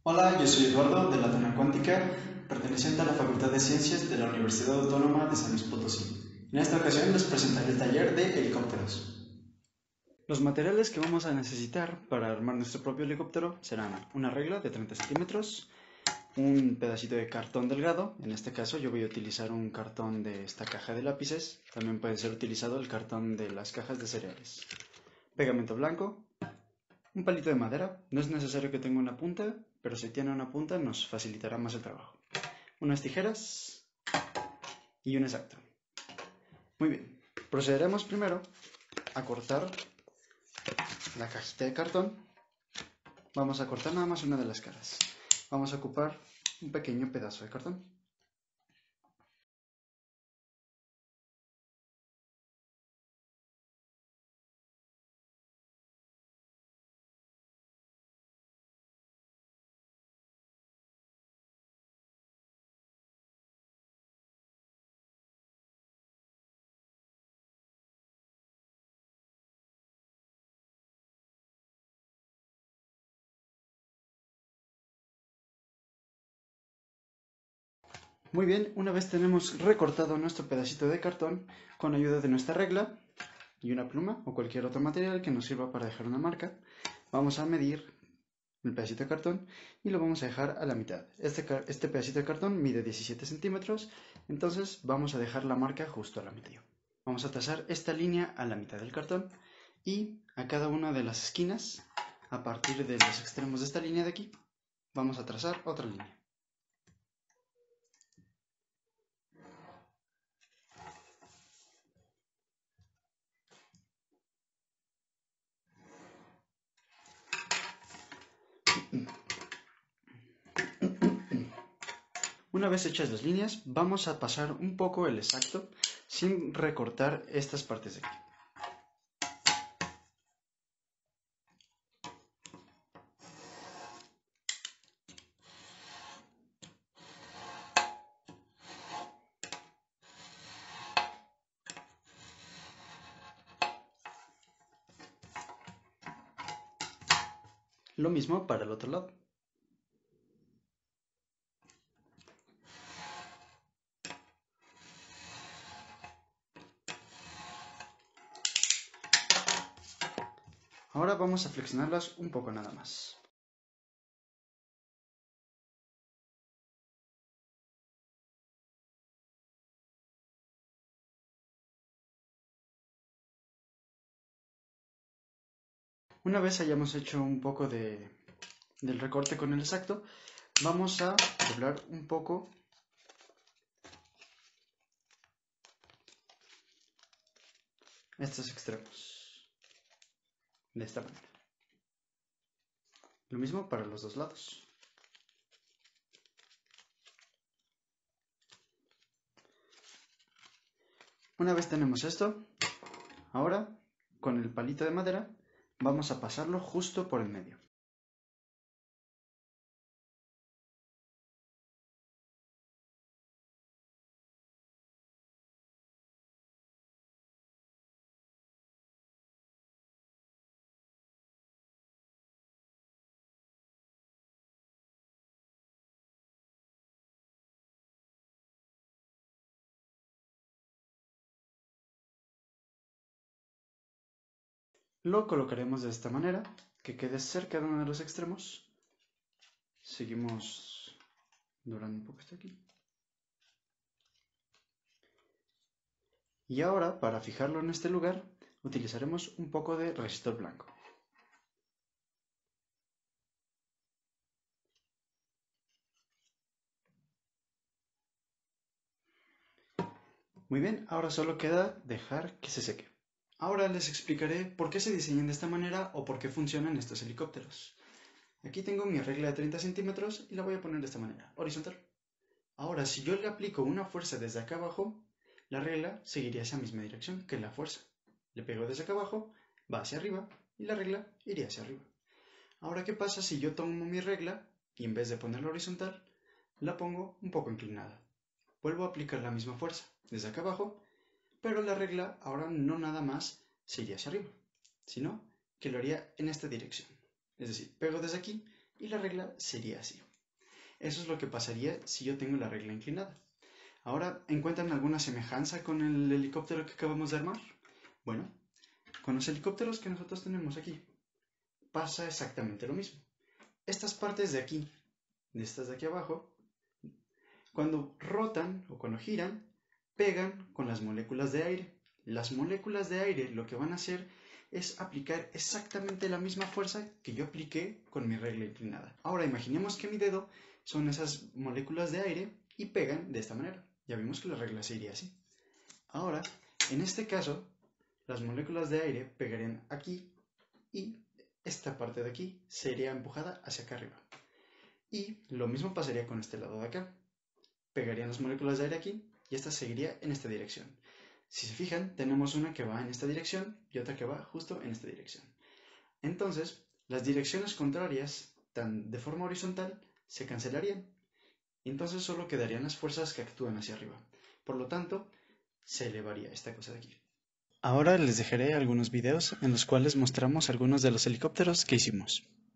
Hola, yo soy Eduardo de la Tona Cuántica, perteneciente a la Facultad de Ciencias de la Universidad Autónoma de San Luis Potosí. En esta ocasión les presentaré el taller de helicópteros. Los materiales que vamos a necesitar para armar nuestro propio helicóptero serán una regla de 30 centímetros, un pedacito de cartón delgado, en este caso yo voy a utilizar un cartón de esta caja de lápices, también puede ser utilizado el cartón de las cajas de cereales, pegamento blanco, un palito de madera, no es necesario que tenga una punta, pero si tiene una punta nos facilitará más el trabajo. Unas tijeras y un exacto. Muy bien, procederemos primero a cortar la cajita de cartón. Vamos a cortar nada más una de las caras. Vamos a ocupar un pequeño pedazo de cartón. Muy bien, una vez tenemos recortado nuestro pedacito de cartón, con ayuda de nuestra regla y una pluma o cualquier otro material que nos sirva para dejar una marca, vamos a medir el pedacito de cartón y lo vamos a dejar a la mitad. Este pedacito de cartón mide 17 centímetros, entonces vamos a dejar la marca justo a la mitad. Vamos a trazar esta línea a la mitad del cartón y a cada una de las esquinas, a partir de los extremos de esta línea de aquí, vamos a trazar otra línea. Una vez hechas las líneas, vamos a pasar un poco el exacto sin recortar estas partes de aquí. Lo mismo para el otro lado. Ahora vamos a flexionarlas un poco nada más. Una vez hayamos hecho un poco del recorte con el exacto, vamos a doblar un poco estos extremos, de esta manera. Lo mismo para los dos lados. Una vez tenemos esto, ahora con el palito de madera vamos a pasarlo justo por el medio. Lo colocaremos de esta manera, que quede cerca de uno de los extremos. Seguimos doblando un poco esto aquí. Y ahora, para fijarlo en este lugar, utilizaremos un poco de resistor blanco. Muy bien, ahora solo queda dejar que se seque. Ahora les explicaré por qué se diseñan de esta manera o por qué funcionan estos helicópteros. Aquí tengo mi regla de 30 centímetros y la voy a poner de esta manera, horizontal. Ahora, si yo le aplico una fuerza desde acá abajo, la regla seguiría esa misma dirección que la fuerza. Le pego desde acá abajo, va hacia arriba y la regla iría hacia arriba. Ahora, ¿qué pasa si yo tomo mi regla y en vez de ponerla horizontal, la pongo un poco inclinada? Vuelvo a aplicar la misma fuerza desde acá abajo, pero la regla ahora no nada más se iría hacia arriba, sino que lo haría en esta dirección. Es decir, pego desde aquí y la regla sería así. Eso es lo que pasaría si yo tengo la regla inclinada. Ahora, ¿encuentran alguna semejanza con el helicóptero que acabamos de armar? Bueno, con los helicópteros que nosotros tenemos aquí, pasa exactamente lo mismo. Estas partes de aquí, de estas de aquí abajo, cuando rotan o cuando giran, pegan con las moléculas de aire. Las moléculas de aire lo que van a hacer es aplicar exactamente la misma fuerza que yo apliqué con mi regla inclinada. Ahora imaginemos que mi dedo son esas moléculas de aire y pegan de esta manera. Ya vimos que la regla sería así. Ahora, en este caso, las moléculas de aire pegarían aquí y esta parte de aquí sería empujada hacia acá arriba. Y lo mismo pasaría con este lado de acá. Pegarían las moléculas de aire aquí y esta seguiría en esta dirección. Si se fijan, tenemos una que va en esta dirección y otra que va justo en esta dirección. Entonces, las direcciones contrarias, de forma horizontal, se cancelarían. Entonces solo quedarían las fuerzas que actúan hacia arriba. Por lo tanto, se elevaría esta cosa de aquí. Ahora les dejaré algunos videos en los cuales mostramos algunos de los helicópteros que hicimos.